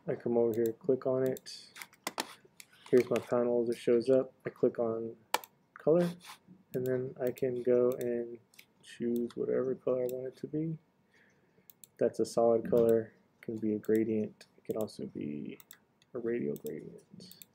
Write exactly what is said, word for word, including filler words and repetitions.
I come over here, click on it. Here's my panel as it shows up. I click on color, and then I can go and choose whatever color I want it to be. That's a solid color. It can be a gradient. It can also be a radial gradient.